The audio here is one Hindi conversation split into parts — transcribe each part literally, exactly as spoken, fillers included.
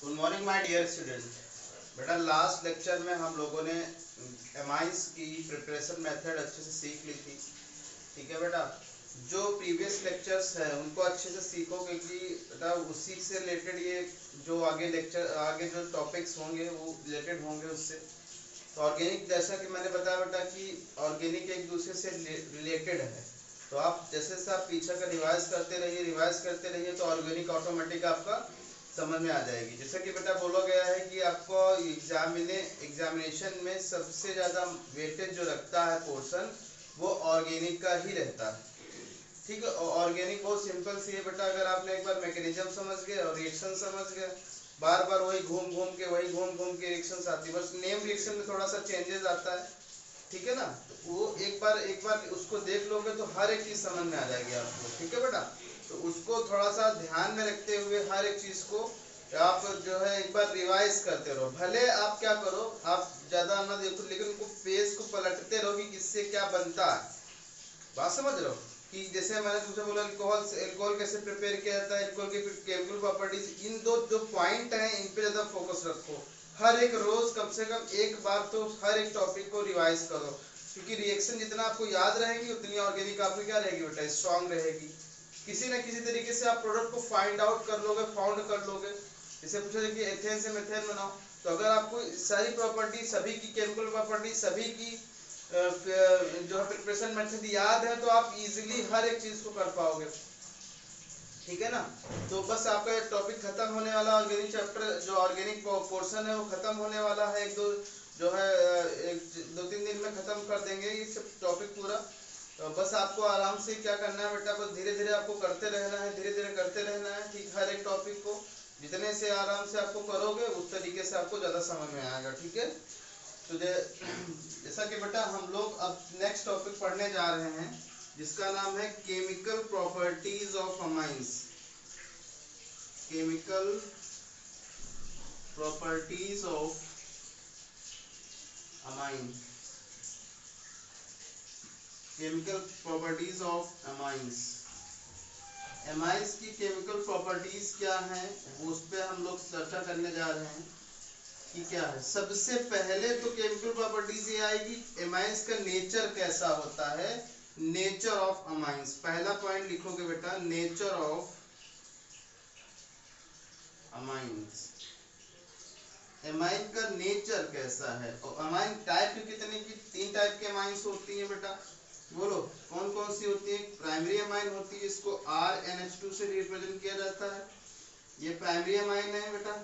Good morning my dear student. बेटा लास्ट लेक्चर में हम लोगों ने एमाइंस की प्रिपरेशन मेथड अच्छे से सीख ली थी। ठीक है बेटा, जो प्रीवियस लेक्चर्स हैं उनको अच्छे से सीखो, क्योंकि बेटा उसी से रिलेटेड ये जो आगे लेक्चर आगे जो टॉपिक्स होंगे वो रिलेटेड होंगे उससे। तो ऑर्गेनिक, जैसा कि मैंने बताया बेटा कि ऑर्गेनिक एक दूसरे से रिलेटेड है, तो आप जैसे जैसे आप पीछे का रिवाइज करते रहिए रिवाइज करते रहिए तो ऑर्गेनिक ऑटोमेटिक आपका समझ में आ जाएगी। जैसे कि बेटा बोला गया है कि आपको एग्जामिने एग्जामिनेशन में सबसे ज़्यादा वेटेज जो रखता है पोर्शन वो ऑर्गेनिक का ही रहता है। ठीक है, ऑर्गेनिक बहुत सिंपल सी है बेटा, अगर आपने एक बार मैकेनिज्म समझ गए और रिएक्शन समझ गए, बार बार वही घूम घूम के वही घूम घूम के रिएक्शन आती है, बस नेम रिएक्शन में थोड़ा सा चेंजेस आता है। ठीक है ना, तो वो एक बार एक बार उसको देख लोगे तो हर एक चीज समझ में आ जाएगी आपको। ठीक है बेटा, तो उसको थोड़ा सा ध्यान में रखते हुए हर एक चीज को आप जो है एक बार रिवाइज करते रहो। भले आप क्या करो, आप ज्यादा ना देखो लेकिन उनको पेज को पलटते रहो कि किससे क्या बनता है। बात समझ रहे हो कि जैसे मैंने तुमसे बोला अल्कोहल से अल्कोहल कैसे प्रिपेयर किया जाता है, अल्कोहल की केमिकल प्रॉपर्टीज, इन दो जो पॉइंट हैं इन पे ज्यादा फोकस रखो। हर एक रोज कम से कम एक बार तो हर एक टॉपिक को रिवाइज करो, क्योंकि रिएक्शन जितना आपको याद रहेगी उतनी ऑर्गेनिक आपकी क्या रहेगी बेटा, स्ट्रांग रहेगी। किसी न किसी तरीके से आप प्रोडक्ट को फाइंड आउट कर लोगे, फाउंड कर लोगे। जैसे पूछा कि एथेन से मेथेन बनाओ, तो अगर आपको सारी प्रॉपर्टी, सभी की केमिकल प्रॉपर्टी, सभी की जो है प्रिपरेशन मेथड याद है तो आप इजीली हर एक चीज को कर पाओगे। ठीक है ना, तो बस आपका टॉपिक खत्म होने वाला, ऑर्गेनिक चैप्टर जो ऑर्गेनिक पोर्शन है वो खत्म होने वाला है। एक दो जो है एक दो तीन दिन में खत्म कर देंगे ये सब टॉपिक पूरा। तो बस आपको आराम से क्या करना है बेटा, बस धीरे धीरे आपको करते रहना है, धीरे धीरे करते रहना है। ठीक, हर एक टॉपिक को जितने से आराम से आपको करोगे उस तरीके से आपको ज्यादा समझ में आएगा। ठीक है, तो जैसा कि बेटा हम लोग अब नेक्स्ट टॉपिक पढ़ने जा रहे हैं जिसका नाम है chemical properties of amines. Chemical properties of amine chemical properties of amines. Amines की केमिकल प्रॉपर्टीज क्या हैं उस पे हम लोग चर्चा करने जा रहे हैं कि क्या है। सबसे पहले तो केमिकल प्रॉपर्टीज ये आएगी एमाइंस का नेचर कैसा होता है, नेचर ऑफ अमाइंस। पहला पॉइंट लिखोगे बेटा, नेचर ऑफ अमाइंस। एमाइन का नेचर कैसा है। और अमाइन टाइप कितने की, तीन टाइप के अमाइंस होती है बेटा, बोलो कौन कौन सी होती है। प्राइमरी अमाइन होती है, इसको आर एन एच टू से रिप्रेजेंट किया जाता है, ये प्राइमरी अमाइन है बेटा।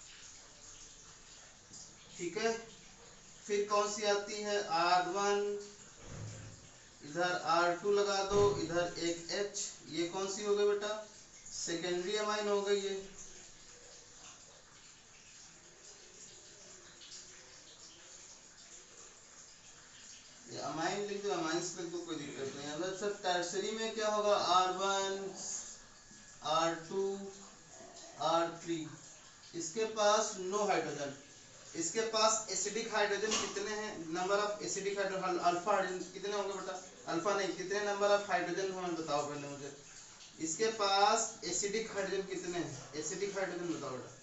ठीक है, फिर कौन सी आती है, आर वन, इधर आर टू लगा दो, इधर एक H, ये कौन सी हो गई बेटा, सेकेंडरी अमाइन हो गई है। अमाइन लिख दो, अमाइंस लिख दो, कोई दिक्कत नहीं है। सब टर्सरी में क्या होगा, R one, R two, R three. इसके पास नो हाइड्रोजन, इसके पास एसिडिक हाइड्रोजन कितने हैं, number of acidic hydrogen, alpha hydrogen कितने होंगे बेटा, अल्फा नहीं, कितने नंबर ऑफ हाइड्रोजन होंगे बताओ पहले मुझे। इसके पास एसिडिक हाइड्रोजन कितने हैं, एसिडिक हाइड्रोजन बताओ बेटा।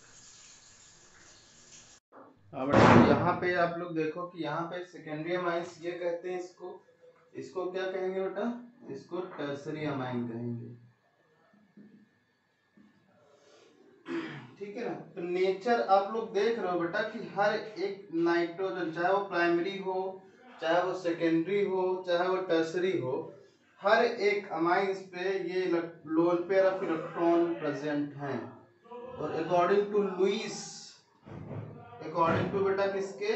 हाँ बेटा, यहाँ पे आप लोग देखो कि यहाँ पे सेकेंडरी अमाइंस ये कहते हैं इसको, इसको क्या कहेंगे बेटा, इसको टर्सरी अमाइन कहेंगे। ठीक है ना, तो नेचर आप लोग देख रहे हो बेटा कि हर एक नाइट्रोजन, चाहे वो प्राइमरी हो, चाहे वो सेकेंडरी हो, चाहे वो टर्सरी हो, हर एक अमाइंस पे ये lone pair of electron present हैं। और according to Lewis, according to बेटा किसके,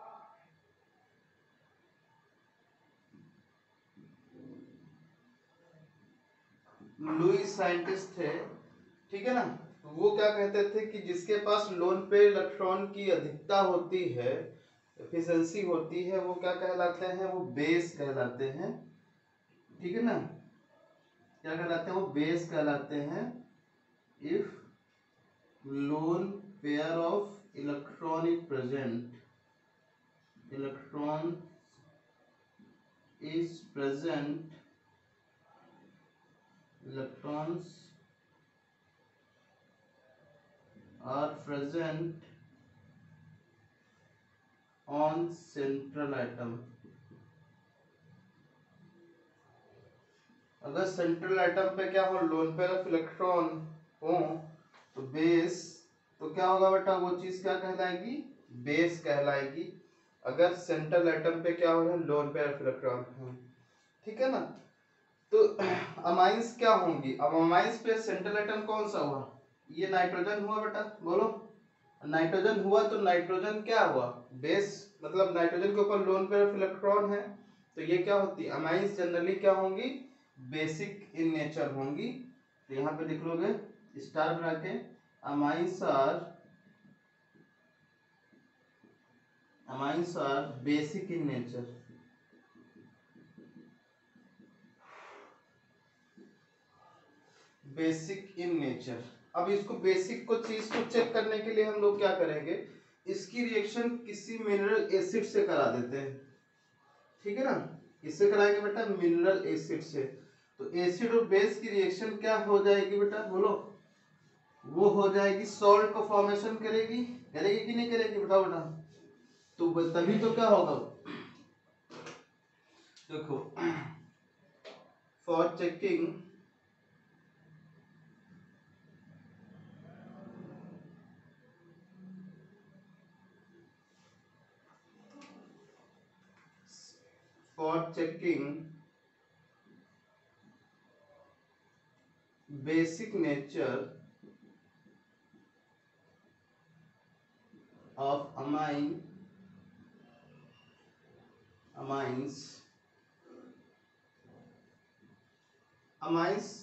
लुईस साइंटिस्ट थे। ठीक है ना, तो वो क्या कहते थे कि जिसके पास लोन पेयर इलेक्ट्रॉन की अधिकता होती है, एफिशिएंसी होती है, वो क्या कहलाते हैं, वो बेस कहलाते हैं। ठीक है ना, क्या कहलाते हैं, वो बेस कहलाते हैं। If lone pair of electron is present, electron is present, electrons are present on central atom. अगर सेंट्रल एटम पे क्या हो, लोन पेयर ऑफ इलेक्ट्रॉन हो तो बेस, तो क्या होगा बेटा, वो चीज क्या कहलाएगी, बेस कहलाएगी। अगर सेंट्रल एटम पे क्या हो रहा है, लोन पेयर ऑफ इलेक्ट्रॉन है, ठीक है ना। तो अमाइंस क्या होंगी, अब अमाइंस पे सेंट्रल एटम कौन सा हुआ, ये नाइट्रोजन हुआ बेटा, बोलो नाइट्रोजन हुआ। तो नाइट्रोजन क्या हुआ, बेस, मतलब नाइट्रोजन के ऊपर लोन पेयर ऑफ इलेक्ट्रॉन है, तो ये क्या होती है, अमाइंस जनरली क्या होंगी, बेसिक इन नेचर होंगी। तो यहाँ पे लिख लोगे स्टार बना के, amines are amines are basic in nature. Basic in nature. अब इसको बेसिक को चीज को चेक करने के लिए हम लोग क्या करेंगे, इसकी रिएक्शन किसी मिनरल एसिड से करा देते हैं, ठीक है ना। इससे कराएंगे बेटा, मिनरल एसिड से। तो एसिड और बेस की रिएक्शन क्या हो जाएगी बेटा, बोलो, वो हो जाएगी सॉल्ट का फॉर्मेशन करेगी, करेगी कि नहीं करेगी, बताओ बेटा। तो तभी तो क्या होगा, देखो, for checking for checking basic nature of amine amines amines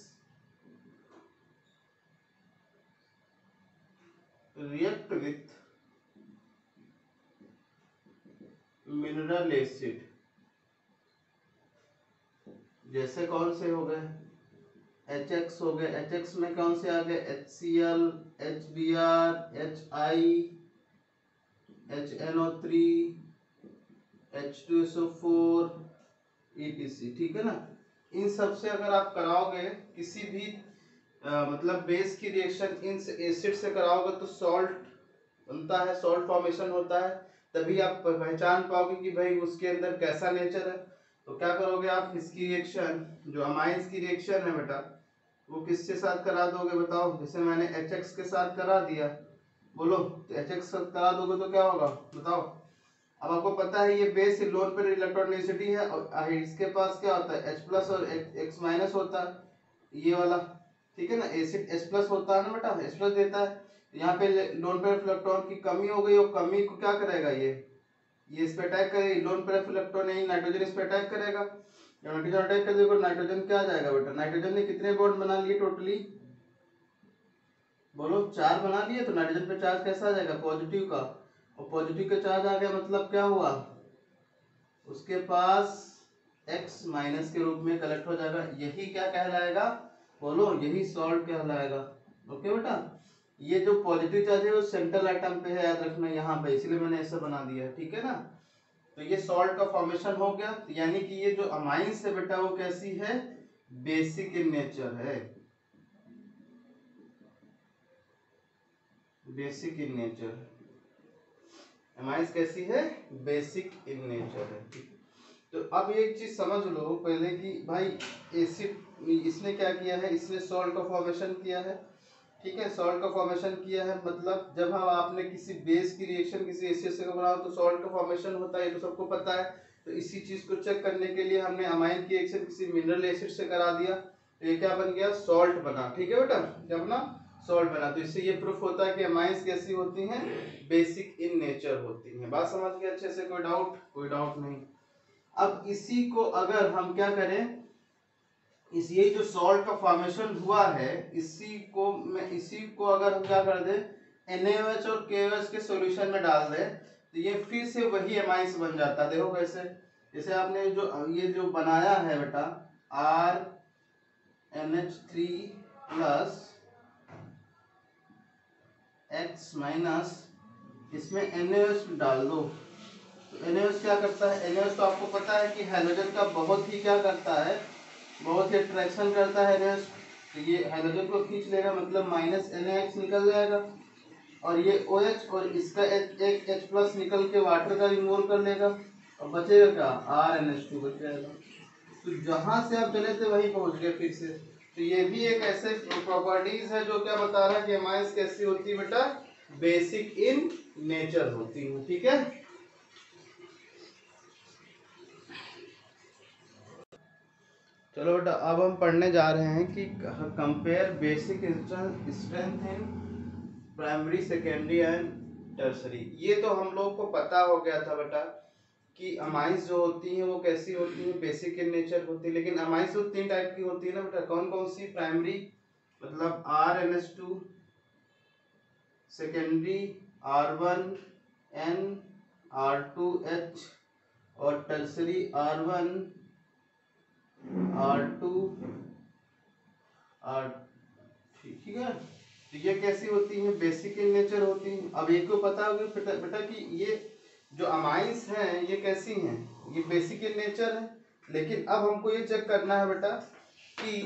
react with mineral acid। जैसे कौन से हो गए, एच एक्स हो गए, एच एक्स में कौन से आ गए, H C L, H B R, H I, H N O three, H two S O four, E T C, ठीक है ना। इन सब से अगर आप कराओगे किसी भी आ, मतलब बेस की रिएक्शन इन एसिड से कराओगे तो सॉल्ट बनता है, सॉल्ट फॉर्मेशन होता है, तभी आप पहचान पाओगे कि भाई उसके अंदर कैसा नेचर है। तो क्या करोगे आप, इसकी रिएक्शन जो अमाइंस की रिएक्शन है बेटा, वो किसके साथ करा दोगे बताओ। जैसे मैंने एच एक्स के साथ करा दिया, बोलो, तो एच एक्स करा दोगे तो क्या होगा बताओ। अब आपको पता है ये बेस लोन पर इलेक्ट्रॉनिसिटी है, और इसके पास क्या होता है, H प्लस और X माइनस होता है, ये वाला, ठीक है ना। एसिड H प्लस होता है ना बेटा, H प्लस देता है। यहाँ पे लोन पर इलेक्ट्रॉन की कमी हो गई, और कमी को क्या करेगा, ये ये इस पे अटैक करेगी, लोन पर इलेक्ट्रॉन नहीं, नाइट्रोजन इस पे अटैक करेगा। जब नाइट्रोजन अटैक कर देगा, नाइट्रोजन क्या आ जाएगा बेटा, नाइट्रोजन ने कितने बॉन्ड बना लिए टोटली, बोलो, चार बना लिए। तो नाइट्रोजन पे चार्ज कैसा आ जाएगा, पॉजिटिव का, और पॉजिटिव का चार्ज आ गया, मतलब क्या हुआ, उसके पास X माइनस के रूप में कलेक्ट हो जाएगा। यही क्या कहलाएगा, बोलो, यही सॉल्ट कहलाएगा। ओके बेटा, ये जो पॉजिटिव चार्ज है वो सेंट्रल एटम पे है, याद रखना यहाँ पे, इसलिए मैंने ऐसे बना दिया, ठीक है ना। तो ये सॉल्ट का फॉर्मेशन हो गया, यानी कि ये जो अमाइंस है बेटा वो कैसी है, बेसिक इन नेचर है, बेसिक इन नेचर। अमाइंस कैसी है, बेसिक इन नेचर है, ठीक। तो अब एक चीज समझ लो पहले कि भाई एसिड, इसने क्या किया है, इसने सॉल्ट का फॉर्मेशन किया है, ठीक है। सॉल्ट का फॉर्मेशन किया है, मतलब जब हम आपने किसी बेस की रिएक्शन किसी एसिड से बनाओ तो सॉल्ट का फॉर्मेशन होता है, ये तो सबको पता है। तो इसी चीज को चेक करने के लिए हमने अमाइन की रिएक्शन किसी मिनरल एसिड से करा दिया, तो ये क्या बन गया, सॉल्ट बना, ठीक है बेटा, क्या बना, सॉल्ट बना। तो इससे ये प्रूफ होता है कि अमाइंस कैसी होती हैं, बेसिक इन नेचर होती हैं। बात समझ गए अच्छे से, कोई डाउट, कोई डाउट नहीं। अब इसी को अगर हम क्या करें, इस ये जो सॉल्ट का फॉर्मेशन हुआ है, इसी को मैं इसी को अगर हम क्या कर दें, एन ए ओ एच और के ओ एच के सॉल्यूशन में डाल दें, तो ये फिर से वही एमाइंस बन जाता है। देखो कैसे, जैसे आपने जो ये जो बनाया है बेटा, R N H three plus X minus, इसमें एन ए ओ एच डाल दो। तो एन ए ओ एच क्या करता है, एन ए ओ एच तो आपको पता है कि हाइड्रोजन का बहुत ही क्या करता है, बहुत ही अट्रैक्शन करता है एन ए ओ एच। तो ये हाइड्रोजन को खींच लेगा, मतलब माइनस एन ए एक्स निकल जाएगा, और ये ओ एच और इसका एक एक एच प्लस निकल के वाटर का रिमूव कर लेगा और बचेगा क्या, आर एन एच टू बच जाएगा। तो जहां से आप चले थे वहीं पहुंच गए फिर से। तो ये भी एक ऐसे प्रॉपर्टीज है जो क्या बता रहा है कि एमाइंस कैसी होती है बेटा, बेसिक इन नेचर होती है। ठीक है, चलो बेटा अब हम पढ़ने जा रहे हैं कि compare basic strength in primary secondary and tertiary. ये तो हम लोग को पता हो गया था बेटा कि अमाइंस जो होती हैं वो कैसी होती हैं, बेसिक इन नेचर होती है। लेकिन अमाइंस तो तीन टाइप की होती है ना बेटा, कौन कौन सी, प्राइमरी मतलब R N H two, secondary R one N R two H और tertiary R one R two R. ठीक है, तो ये कैसी होती है, बेसिक इन नेचर होती है। अब एक को पता होगा बेटा, बेटा कि ये जो अमाइंस हैं ये कैसी हैं, ये बेसिक इन नेचर है। लेकिन अब हमको ये चेक करना है बेटा कि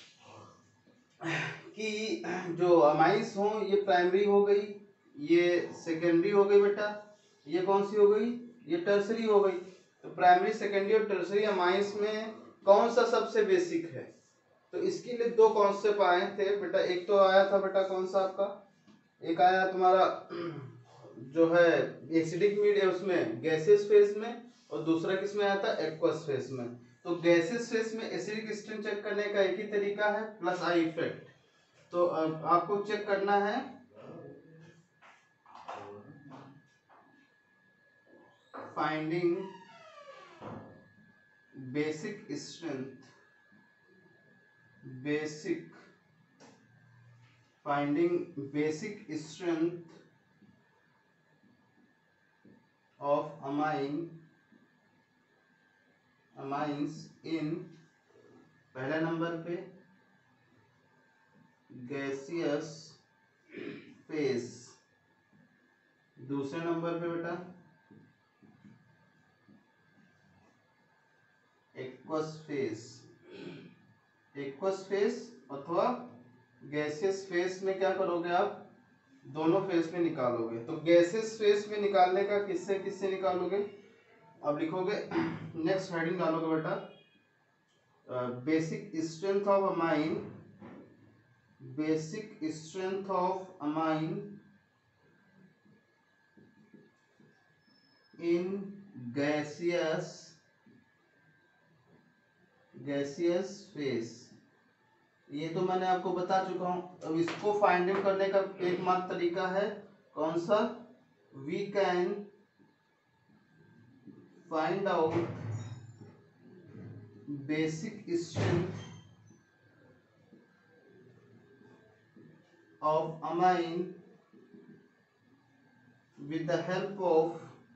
कि जो अमाइंस हो ये प्राइमरी हो गई, ये सेकेंडरी हो गई बेटा, ये कौन सी हो गई, ये टर्सरी हो गई। तो प्राइमरी सेकेंडरी और टर्सरी अमाइंस में कौन सा सबसे बेसिक है, तो इसके लिए दो कॉन्सेप्ट आए थे बेटा। एक तो आया था बेटा कौन सा आपका, एक आया तुम्हारा जो है एसिडिक मीडियम उसमें गैसेस फेज में, और दूसरा किस में आया था, एक्वस फेज में। तो गैसेस फेज में एसिडिक स्ट्रेंथ चेक करने का एक ही तरीका है, प्लस आई इफेक्ट। तो आपको चेक करना है finding basic strength, basic finding basic strength of amine amines in, पहला नंबर पे गैसियस फेस, दूसरे नंबर पे बेटा एक्वस फेस। एक्वस फेस अथवा गैसियस फेस में क्या करोगे आप, दोनों फेस में निकालोगे। तो गैसियस फेस में निकालने का किससे किससे निकालोगे, अब लिखोगे नेक्स्ट हेडिंग डालोगे बेटा, basic strength of amine, basic strength of amine in gaseous gaseous phase. ये तो मैंने आपको बता चुका हूं। अब इसको फाइंड आउट करने का एकमात्र तरीका है कौन सा, we can find out basic strength of amine with the help of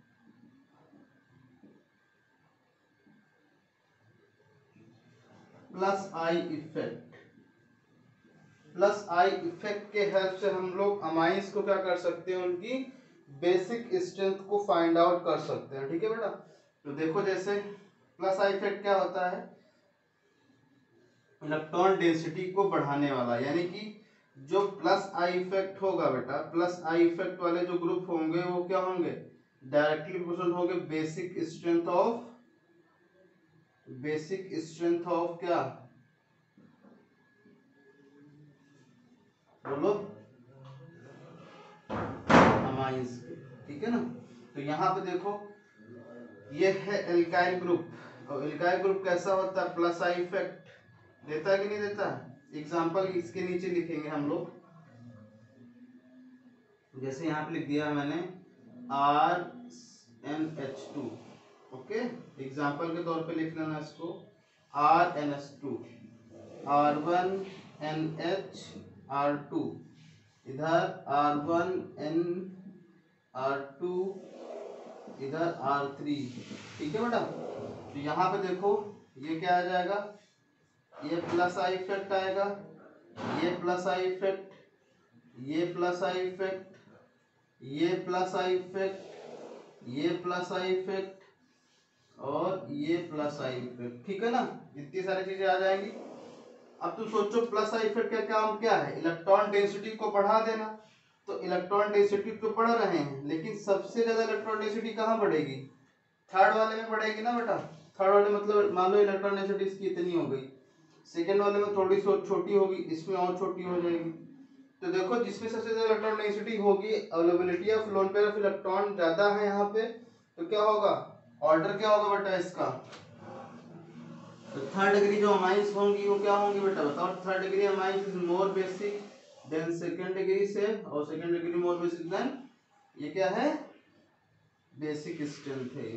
plus I effect. Plus I effect के हेल्प से हम लोग अमाइंस को क्या कर सकते हैं, उनकी बेसिक स्ट्रेंथ को फाइंड आउट कर सकते हैं। ठीक है बेटा, तो देखो जैसे प्लस आई इफेक्ट क्या होता है, इलेक्ट्रॉन डेंसिटी को बढ़ाने वाला, यानी कि जो प्लस आई इफेक्ट होगा बेटा, प्लस आई इफेक्ट वाले जो ग्रुप होंगे वो क्या होंगे, डायरेक्टली प्रोपोर्शनल होंगे basic strength of, basic strength of क्या, बोलो, अमाइंस। ठीक है ना, तो यहाँ पे देखो ये है एल्काइल ग्रुप, और एल्काइल ग्रुप कैसा होता है, प्लस आई इफेक्ट देता है कि नहीं देता है। एग्जाम्पल इसके नीचे लिखेंगे हम लोग, जैसे यहाँ पे लिख दिया मैंने R N H two, okay, example के तौर पे लिख लेना इसको, R N H two, R one N H R two, इधर R one N R two, इधर आर थ्री। ठीक है बेटा, तो यहाँ पे देखो ये क्या आ जाएगा, ये प्लस आई इफेक्ट आएगा, ये प्लस आई इफेक्ट, ये प्लस आई इफेक्ट, ये प्लस आई इफेक्ट, ये प्लस आई इफेक्ट और ये प्लस आई इफेक्ट। ठीक है ना, इतनी सारी चीजें आ जाएंगी। अब तुम सोचो प्लस आई इफेक्ट का काम क्या है, इलेक्ट्रॉन डेंसिटी को बढ़ा देना। तो इलेक्ट्रॉन डेंसिटी तो बढ़ रहे हैं, लेकिन सबसे ज्यादा इलेक्ट्रॉन डेंसिटी कहाँ बढ़ेगी? थर्ड वाले में बढ़ेगी ना बेटा। थर्ड वाले मतलब मान लो इलेक्ट्रॉन डेंसिटी इसकी इतनी हो गई, सेकेंड वाले में थोड़ी सी छोटी होगी, इसमें और छोटी हो जाएगी। तो देखो जिसमें सबसे ज्यादा इलेक्ट्रॉन डेंसिटी होगी, availability of lone pair of electron ज्यादा है यहाँ पे, तो क्या होगा? ऑर्डर क्या होगा बेटा इसका? तो थर्ड डिग्री जो अमाइंस होंगी वो क्या होंगी बेटा बताओ? Third degree amines is more basic than second degree से, और second degree more basic than, ये क्या है? बेसिक स्ट्रेंथ है।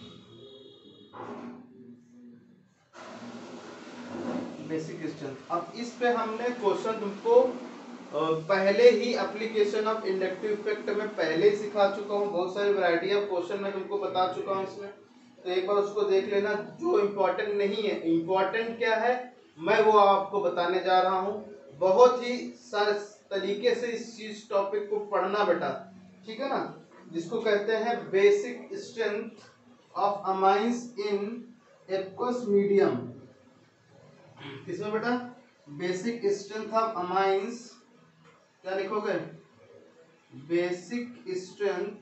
Basic strength. अब इस पे हमने क्वेश्चन तुमको पहले ही एप्लीकेशन ऑफ इंडक्टिव इफेक्ट में पहले ही सिखा चुका हूँ, बहुत सारी वैरायटी ऑफ क्वेश्चन मैं तुमको बता चुका हूँ इसमें, तो एक बार उसको देख लेना। जो इम्पोर्टेंट नहीं है, इम्पोर्टेंट क्या है मैं वो आपको बताने जा रहा हूँ। बहुत ही सारे तरीके से इस चीज टॉपिक को पढ़ना बेटा, ठीक है ना, जिसको कहते हैं basic strength of amines in aqueous medium. किसमें बेटा? बेसिक स्ट्रेंथ ऑफ अमाइंस, क्या लिखोगे? Basic strength,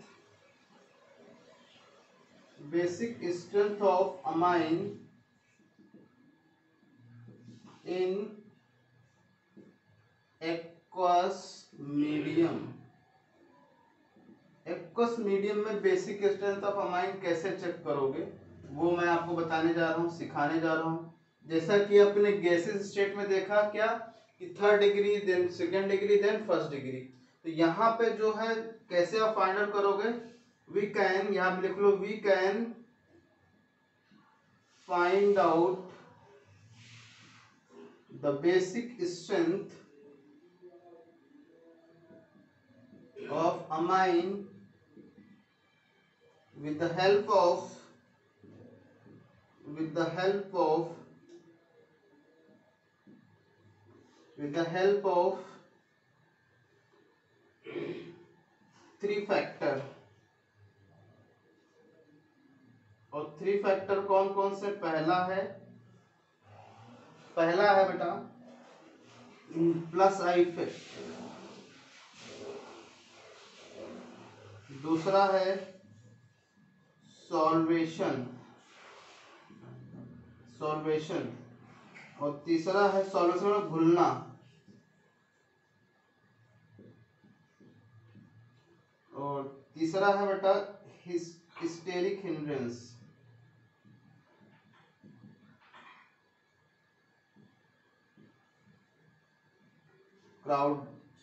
basic strength of amine in aqueous medium. Aqueous medium में बेसिक स्ट्रेंथ ऑफ अमाइन कैसे चेक करोगे वो मैं आपको बताने जा रहा हूँ, सिखाने जा रहा हूँ। जैसा कि अपने गैसेस स्टेट में देखा क्या कि third degree then second degree then first degree, तो यहाँ पे जो है कैसे आप फाइंड आउट करोगे? वी कैन, यहाँ पे लिख लो, we can find out the basic strength of amine with the help of with the help of with the help of three factor। और थ्री फैक्टर कौन कौन से? पहला है पहला है बेटा प्लस आई इफेक्ट, दूसरा है सॉल्वेशन सॉल्वेशन और तीसरा है सॉल्वेशन में घुलना, और तीसरा है बेटा हिस्टेरिक हिंड्रेंस। क्राउड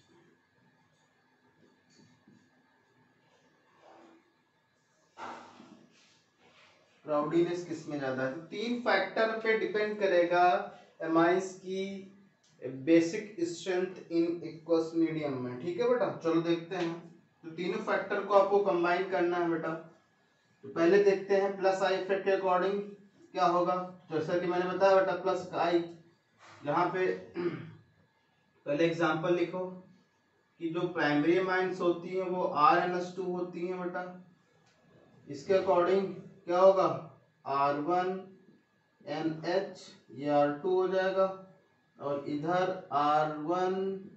क्राउडीनेस किस में ज्यादा है? तो तीन फैक्टर पे डिपेंड करेगा एमाइंस की basic strength in aqueous medium में, ठीक है बेटा। चलो देखते हैं, तो तीनों फैक्टर को आपको कंबाइन करना है बेटा। तो पहले देखते हैं प्लस आई इफेक्ट के अकॉर्डिंग क्या होगा। जैसा कि मैंने बताया बेटा प्लस आई, यहाँ पे पहले एग्जांपल लिखो कि जो प्राइमरी अमाइंस होती है वो आर एन एस टू होती है बेटा। इसके अकॉर्डिंग क्या होगा? आर वन एन एच, ये आर टू हो जाएगा, और इधर आर वन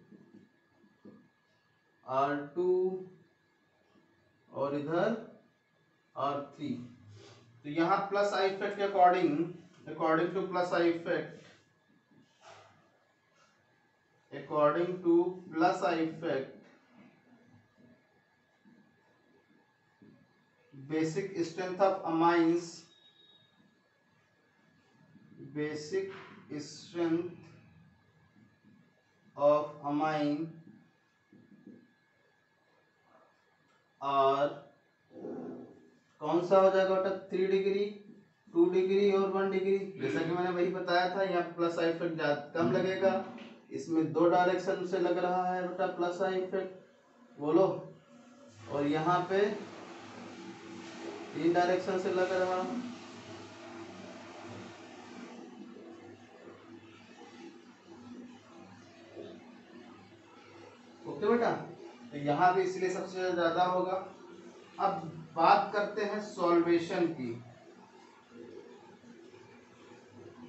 आर टू और इधर आर थ्री। तो यहाँ प्लस आई इफेक्ट के according according to plus I effect according to plus I effect basic strength of amines basic strength of amine और कौन सा हो जाएगा बेटा? थ्री डिग्री, टू डिग्री और वन डिग्री। जैसा कि मैंने वही बताया था, यहाँ प्लस आई इफेक्ट कम लगेगा, इसमें दो डायरेक्शन से लग रहा है बेटा प्लस आई इफेक्ट, बोलो, और यहाँ पे तीन डायरेक्शन से लग रहा। ओके बेटा, तो यहाँ पे इसलिए सबसे ज्यादा होगा। अब बात करते हैं सॉल्वेशन की।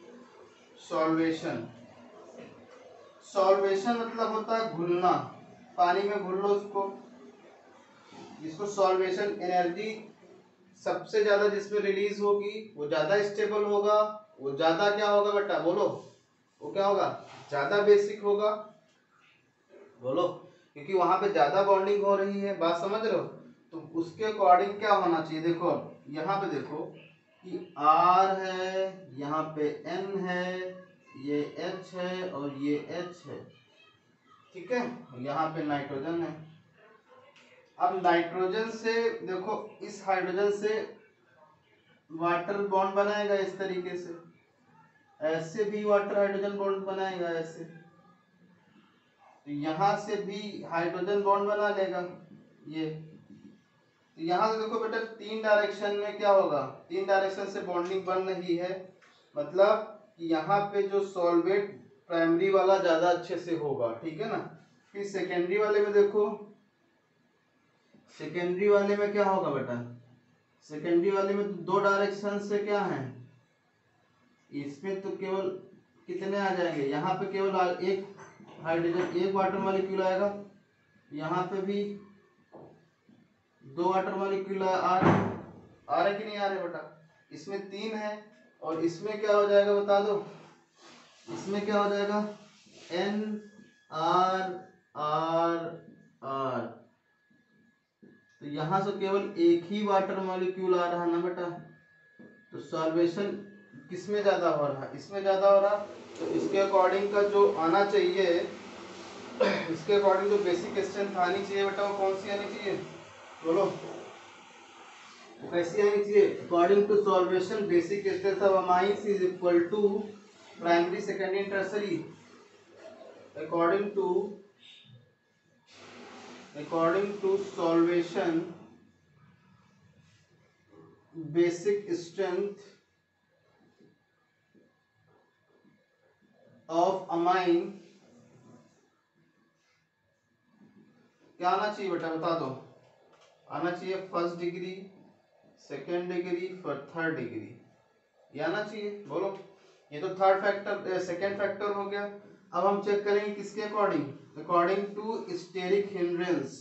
सॉल्वेशन सॉल्वेशन मतलब होता है घुलना। पानी में घोल लो उसको, इसको सॉल्वेशन एनर्जी सबसे ज्यादा जिसमें रिलीज होगी वो ज्यादा स्टेबल होगा, वो ज्यादा क्या होगा बेटा बोलो, वो क्या होगा ज्यादा बेसिक होगा, बोलो, क्योंकि वहां पे ज्यादा बॉन्डिंग हो रही है, बात समझ रहे हो। तो उसके अकॉर्डिंग क्या होना चाहिए, देखो यहाँ पे देखो कि R है, यहाँ पे N है, ये H है और ये H है, ठीक है, यहाँ पे नाइट्रोजन है। अब नाइट्रोजन से देखो इस हाइड्रोजन से वाटर बॉन्ड बनाएगा इस तरीके से, ऐसे भी वाटर हाइड्रोजन बॉन्ड बनाएगा ऐसे, तो यहाँ से भी हाइड्रोजन बॉन्ड बना लेगा ये। तो यहाँ से देखो बेटा तीन डायरेक्शन में क्या होगा, तीन डायरेक्शन से बॉन्डिंग बन रही है, मतलब कि यहाँ पे जो सॉल्वेट प्राइमरी वाला ज्यादा अच्छे से होगा, ठीक है ना। फिर सेकेंडरी वाले में देखो, सेकेंडरी वाले में क्या होगा बेटा, सेकेंडरी वाले में दो डायरेक्शन से क्या है, इसमें तो केवल कितने आ जाएंगे, यहाँ पे केवल एक हाइड्रोजन एक वाटर मॉलिक्यूल आएगा, यहाँ पे भी दो वाटर मॉलिक्यूल आ रहे आ रहे कि नहीं आ रहे बेटा, इसमें तीन है और इसमें क्या हो जाएगा बता दो, इसमें क्या हो जाएगा N R R R, तो यहाँ से केवल एक ही वाटर मॉलिक्यूल आ रहा ना बेटा, तो सॉल्वेशन किसमें ज्यादा हो रहा, इसमें ज्यादा हो रहा, तो इसके अकॉर्डिंग का जो आना चाहिए, इसके अकॉर्डिंग जो बेसिक स्ट्रेंथ आनी चाहिए बेटा वो कौन सी आनी चाहिए बोलो, वो कैसी आनी चाहिए, according to solvation basic strength of amines is equal to primary secondary and tertiary, according to according to solvation basic strength of amine क्या आना चाहिए बेटा बता दो, आना चाहिए फर्स्ट डिग्री, सेकेंड डिग्री, फिर थर्ड डिग्री, ये आना चाहिए बोलो। ये तो थर्ड फैक्टर सेकेंड फैक्टर हो गया। अब हम चेक करेंगे किसके according, according to steric hindrance,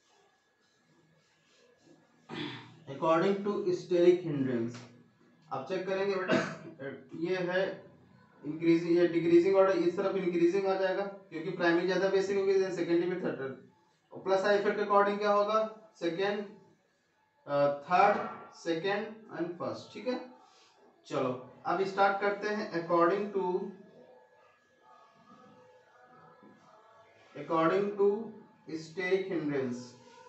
according to steric hindrance. अब चेक करेंगे बेटा, ये है इंक्रीजिंग, ये डिक्रीजिंग ऑर्डर, इस तरफ इंक्रीजिंग आ जाएगा क्योंकि प्राइमरी ज्यादा बेसिक होगी, सेकेंडरी में थर्ड, और प्लस आई इफेक्ट अकॉर्डिंग क्या होगा, second third second and first, ठीक है। चलो अब स्टार्ट करते हैं, according to according to steric hindrance,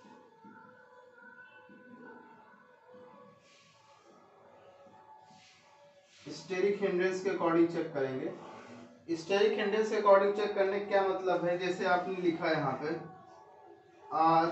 steric hindrance के अकॉर्डिंग चेक करेंगे। स्टेरिक हिंड्रेंस के अकॉर्डिंग चेक करने का क्या मतलब है, जैसे आपने लिखा है यहाँ पे आर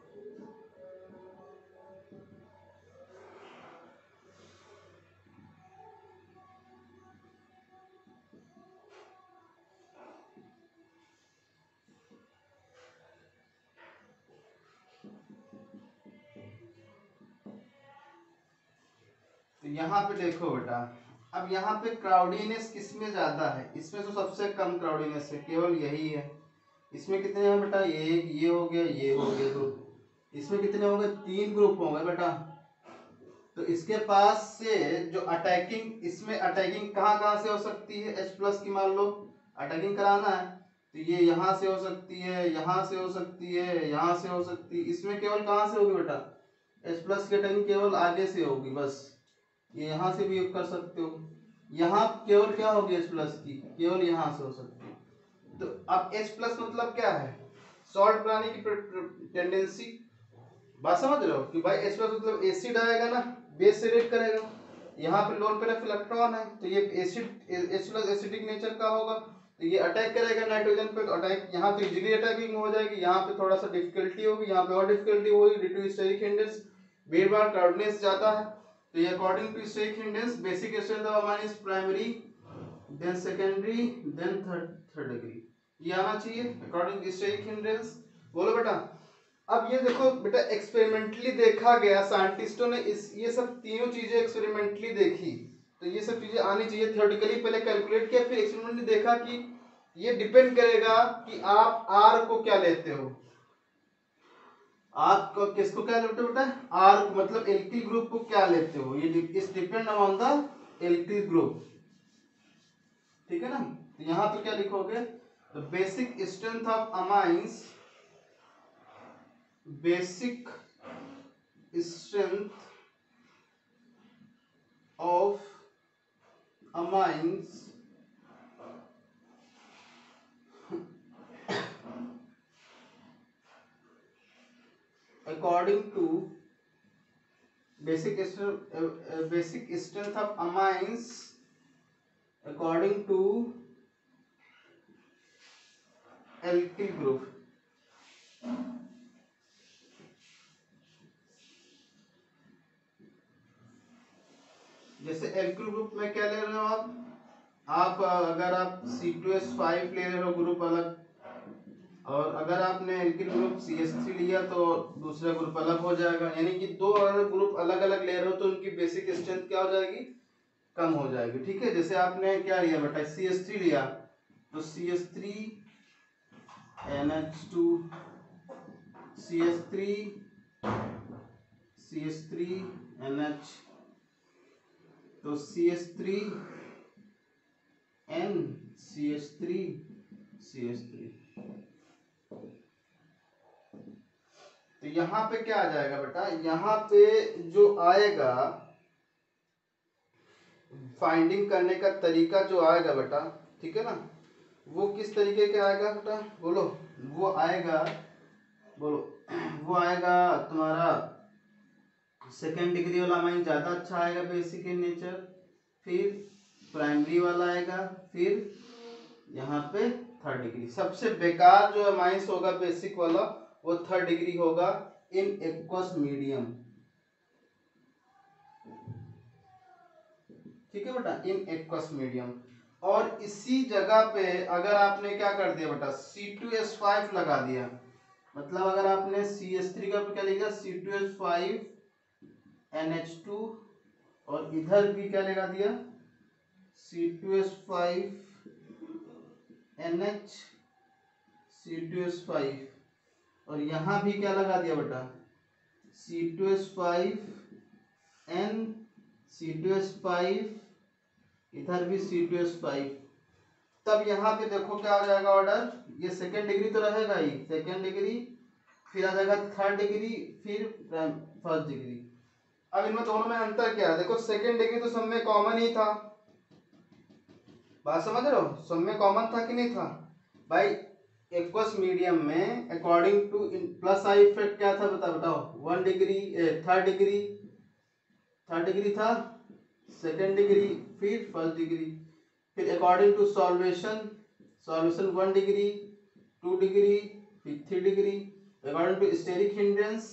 तो यहाँ पे देखो बेटा, अब यहाँ पे क्राउडीनेस किसमें ज्यादा है, इसमें तो सबसे कम क्राउडीनेस है, केवल यही है। इसमें कितने हैं बेटा, एक ये हो गया, ये हो गया दो, इसमें कितने हो गए, तीन ग्रुप हो गए बेटा। तो इसके पास से जो अटैकिंग, इसमें अटैकिंग कहाँ कहाँ से हो सकती है, H प्लस की मान लो अटैकिंग कराना है तो ये यहाँ से हो सकती है, यहाँ से हो सकती है, यहाँ से हो सकती है, इसमें केवल कहाँ से होगी बेटा, H प्लस की अटैकिंग केवल आगे से होगी बस, ये यहाँ से भी कर सकते हो, यहाँ केवल क्या होगी H प्लस की, केवल यहाँ से हो सकती है। तो अब H प्लस मतलब क्या है, सॉल्ट बनाने की टेंडेंसी, बात समझ रहे हो कि भाई H प्लस मतलब एसिड आएगा ना, बेस से रिएक्ट करेगा, यहाँ पे लोन पे इलेक्ट्रॉन है तो ये acid H plus acidic nature का होगा, तो ये अटैक करेगा नाइट्रोजन पे, तो अटैक यहाँ तो इजीली अटैकिंग हो जाएगी, यहाँ पे थोड़ा सा डिफिकल्टी होगी, यहाँ पे और डिफिकल्टी होगी ड्यू टू स्टेरिक हिंड्रेंस, बार बार क्राउडनेस जाता है। तो ये according to steric hindrance basic strength of amine is primary, then secondary, then third third degree, ये आना चाहिए अकॉर्डिंग टू स्टेरिक हिंड्रेंस। बोलो बेटा, अब ये देखो बेटा एक्सपेरिमेंटली देखा गया, साइंटिस्टों ने इस ये सब तीनों चीजें एक्सपेरिमेंटली देखी, तो ये सब चीजें आनी चाहिए। थियोरेटिकली पहले कैलकुलेट किया, फिर एक्सपेरिमेंटली देखा कि ये डिपेंड करेगा कि आप आर को क्या लेते हो, आप किसको क्या लेते हो बेटा, आर मतलब एल्किल ग्रुप को क्या लेते हो, ये इस depend on the alkyl group, ठीक है ना। तो यहां पे क्या लिखोगे, the basic strength of amines, basic strength of amines according to basic strength, uh, uh, basic strength of amines according to alkyl group। जैसे alkyl ग्रुप में क्या ले रहे हो आप आप अगर आप सी टू एस फाइव ले रहे हो ग्रुप अलग, और अगर आपने alkyl group C S three लिया तो दूसरा ग्रुप अलग हो जाएगा, यानी कि दो अलग ग्रुप अलग अलग ले रहे हो तो उनकी बेसिक स्ट्रेंथ क्या हो जाएगी, कम हो जाएगी, ठीक है। जैसे आपने क्या लिया बेटा, सी एस थ्री लिया तो C S three N H two, C S three C S three N H, तो C S three N C S three C S three, तो यहां पे क्या आ जाएगा बेटा, यहां पे जो आएगा फाइंडिंग करने का तरीका जो आएगा बेटा, ठीक है ना, वो किस तरीके का आएगा बेटा, बोलो, वो आएगा, बोलो, वो आएगा तुम्हारा सेकेंड डिग्री वाला अमाइन ज्यादा अच्छा आएगा बेसिक इन नेचर, फिर प्राइमरी वाला आएगा, फिर यहाँ पे थर्ड डिग्री। सबसे बेकार जो अमाइंस होगा बेसिक वाला वो थर्ड डिग्री होगा इन एक्वस मीडियम, ठीक है बेटा, इन एक्वस मीडियम। और इसी जगह पे अगर आपने क्या कर दिया बेटा, सी टू एस फाइव लगा दिया, मतलब अगर आपने सी एस थ्री का क्या लिखा, C two S five N H two, और इधर भी क्या लगा दिया, C two S five N H C two S five, और यहाँ भी क्या लगा दिया बेटा, C two S five N C two S five, इधर भी सी टू एस फाइव। तब यहाँ पे देखो क्या हो जाएगा ऑर्डर, ये सेकेंड डिग्री तो रहेगा ही, सेकेंड डिग्री, फिर आ जाएगा थर्ड डिग्री, फिर फर्स्ट डिग्री। अब इनमें दोनों में अंतर क्या है, देखो सेकेंड डिग्री तो सब में कॉमन ही था, बात समझ रहे हो, सब में कॉमन था कि नहीं था भाई। एक्वस मीडियम में according to plus I effect क्या था, बता बताओ, one degree, third degree, third degree था, सेकेंड डिग्री, फिर फर्स्ट डिग्री, फिर according to solvation, solvation one degree, two degree, फिर three degree, according to steric hindrance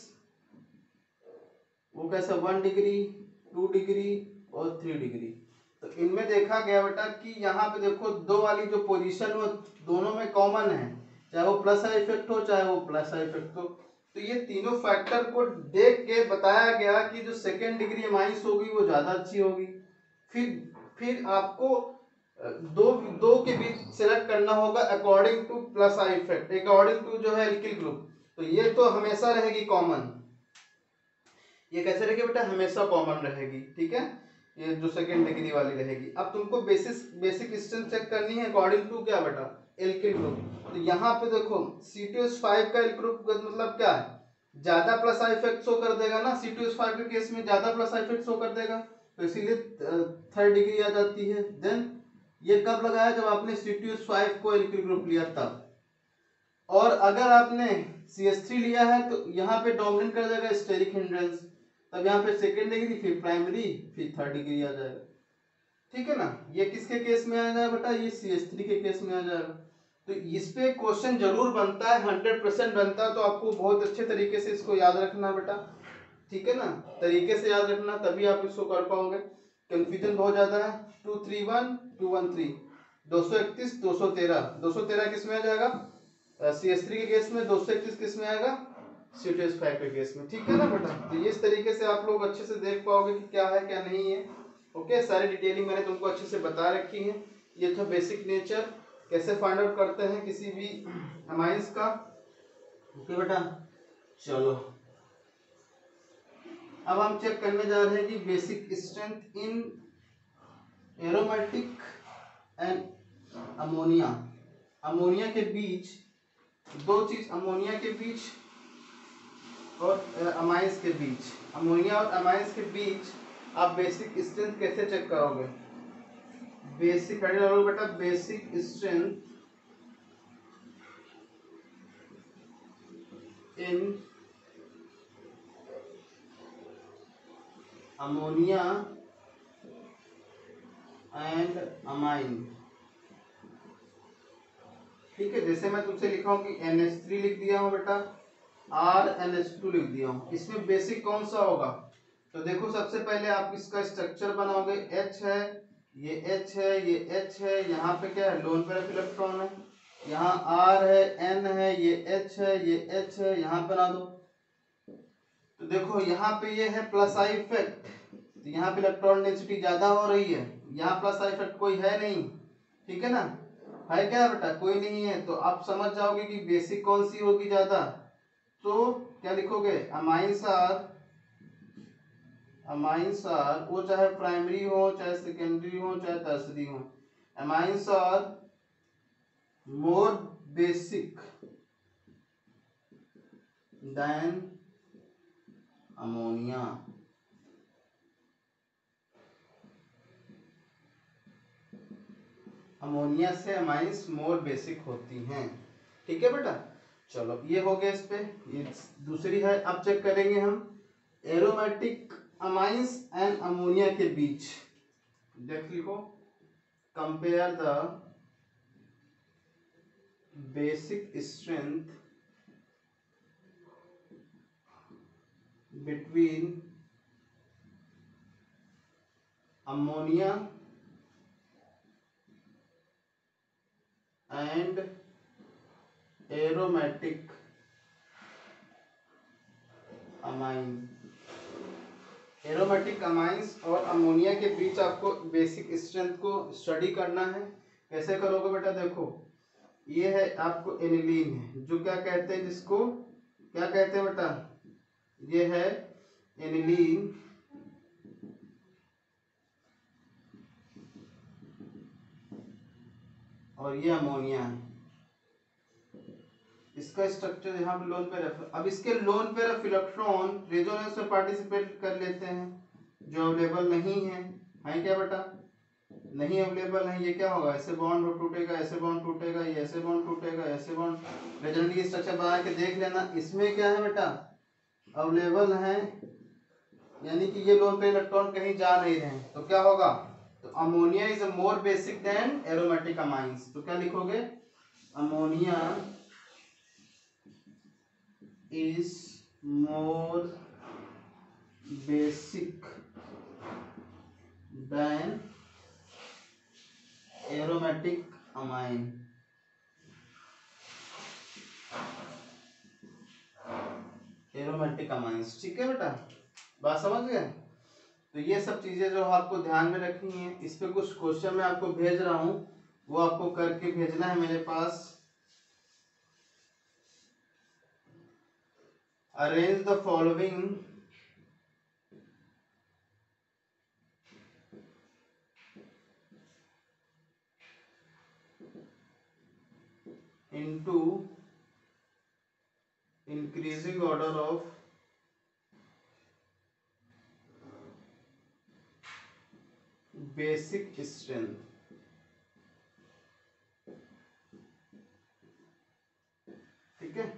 वो कैसा, वन डिग्री, टू डिग्री और थ्री डिग्री। तो इनमें देखा गया बेटा कि यहाँ पे देखो दो वाली जो पोजीशन वो दोनों में कॉमन है, चाहे वो प्लस आई इफेक्ट हो चाहे वो प्लस आई इफेक्ट हो। तो ये तीनों फैक्टर को देख के बताया गया कि जो सेकेंड डिग्री अमाइंस होगी वो ज्यादा अच्छी होगी। फिर फिर आपको दो दो के बीच सिलेक्ट करना होगा according to plus I effect, according to जो है एल्किल ग्रुप। तो ये तो हमेशा रहेगी कॉमन, ये कैसे रहेगी बेटा, हमेशा कॉमन रहेगी, ठीक है, ये जो सेकेंड डिग्री वाली रहेगी। अब तुमको बेसिस बेसिक स्ट्रेंथ चेक करनी है अकॉर्डिंग टू क्या बेटा, एल्किल ग्रुप। तो यहाँ पे देखो सी टू एस फाइव का एल्किल ग्रुप मतलब क्या है, ज्यादा प्लस आई इफेक्ट शो कर देगा ना, सी टू एस फाइव के केस में ज्यादा प्लस आई इफेक्ट शो कर देगा, तो इसीलिए थर्ड डिग्री आ जाती है। देन ये कब लगाया, जब आपने सी टू एस फाइव को एल्किल ग्रुप लिया तब। और अगर आपने सी एस थ्री लिया है तो यहाँ पे डोमिनेट कर जाएगा स्टेरिक हिंड्रेंस, तब यहाँ पे सेकेंड डिग्री, फिर प्राइमरी, फिर थर्ड डिग्री आ जाएगा, ठीक है ना। ये किसके केस में आ जाएगा बेटा, ये सी एस थ्री के केस में आ जाएगा। तो इस पे क्वेश्चन जरूर बनता है, हंड्रेड परसेंट बनता है, तो आपको बहुत अच्छे तरीके से इसको याद रखना बेटा, ठीक है ना, तरीके से याद रखना, तभी आप इसको कर पाओगे। कंफ्यूजन बहुत ज्यादा है, two three one two one three, दो सौ इकतीस दो सौ तेरह, दो सौ तेरह किस में आ जाएगा, सी एस थ्री के केस में, दो सौ इकतीस किस में आएगा, सी टू एस फाइव के केस में, ठीक है ना बेटा। तो ये इस तरीके से आप लोग अच्छे से देख पाओगे कि क्या है क्या नहीं है। ओके, सारी डिटेलिंग मैंने तुमको अच्छे से बता रखी है। ये था बेसिक नेचर, कैसे फाइंड आउट करते हैं किसी भी अमाइंस का। ओके बेटा, चलो अब हम चेक करने जा रहे हैं कि basic strength in aromatic and ammonia. Ammonia के बीच दो चीज, अमोनिया के बीच और अमाइंस के बीच, अमोनिया और अमाइंस के बीच आप बेसिक स्ट्रेंथ कैसे चेक करोगे? बेसिक बेटा basic strength in ammonia and amine. ठीक है, जैसे मैं तुमसे लिखा हूं कि एन एच थ्री लिख दिया हूं बेटा, आर एन एच टू लिख दिया हूं, इसमें बेसिक कौन सा होगा? तो देखो सबसे पहले आप इसका स्ट्रक्चर बनाओगे, H है, ये H है, ये H है, यहाँ पे क्या है लोन पेयर ऑफ इलेक्ट्रॉन है, यहाँ R है, N है, ये H है, ये H है, यहाँ बना दो। तो देखो यहाँ पे ये है प्लस आई इफेक्ट, तो यहाँ पे इलेक्ट्रॉन डेंसिटी ज्यादा हो रही है, यहाँ प्लस आई इफेक्ट कोई है नहीं, ठीक है ना, है क्या बेटा? कोई नहीं है, तो आप समझ जाओगे कि बेसिक कौन सी होगी ज्यादा। तो क्या लिखोगे? अमाइंस आर, अमाइंस आर वो चाहे प्राइमरी हो, चाहे सेकेंडरी हो, चाहे टर्सरी हो, amines are more basic than ammonia. Ammonia से अमाइंस मोर बेसिक होती हैं, ठीक है बेटा। चलो ये हो गया इस पे, ये दूसरी है। अब चेक करेंगे हम एरोमेटिक अमाइंस एंड अमोनिया के बीच। देख लिखो, compare the basic strength between ammonia and aromatic amine. Aromatic amines और अमोनिया के बीच आपको बेसिक स्ट्रेंथ को स्टडी करना है। कैसे करोगे बेटा? देखो ये है आपको एनिलीन है, जो क्या कहते हैं, जिसको क्या कहते हैं बेटा? ये है एनिलीन, और ये अमोनिया है। इसका स्ट्रक्चर यहाँ पे लोन पेयर। अब इसके lone pair of electron resonance में पार्टिसिपेट कर लेते हैं, जो अवेलेबल नहीं है। है क्या बेटा? नहीं अवेलेबल है, ये क्या होगा? ऐसे बॉन्ड टूटेगा, ऐसे बॉन्ड टूटेगा, ये ऐसे बॉन्ड टूटेगा, ऐसे बॉन्ड। रेजोनेंस की स्ट्रक्चर बना के देख लेना। इसमें क्या है बेटा? अवेलेबल है, यानी कि ये लोन पेयर इलेक्ट्रॉन कहीं जा नहीं रहे हैं, तो क्या होगा? तो ammonia is more basic than aromatic amines. तो क्या लिखोगे? Ammonia is more basic than aromatic amine। Aromatic amines, ठीक है बेटा, बात समझ गए? तो ये सब चीजें जो आपको ध्यान में रखनी है, इस पे कुछ क्वेश्चन मैं आपको भेज रहा हूँ, वो आपको करके भेजना है मेरे पास। Arrange the following into increasing order of basic strength। ठीक है,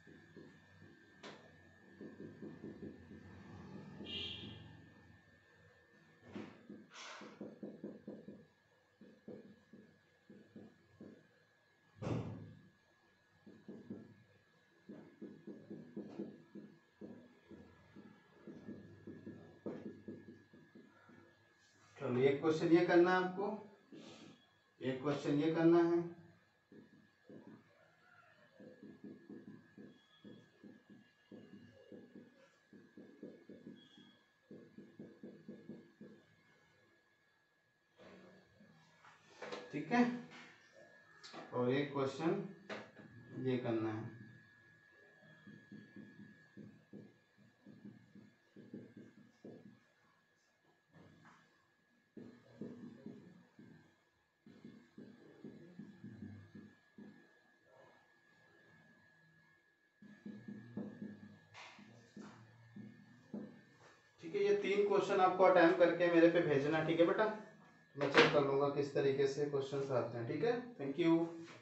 चलो एक क्वेश्चन ये करना है आपको, एक क्वेश्चन ये करना है। ठीक है, और एक क्वेश्चन ये करना है। ठीक है, ये तीन क्वेश्चन आपको अटेम्प्ट करके मेरे पे भेजना, ठीक है बेटा। मैं चेक कर लूँगा किस तरीके से क्वेश्चन आते हैं, ठीक है। Thank you.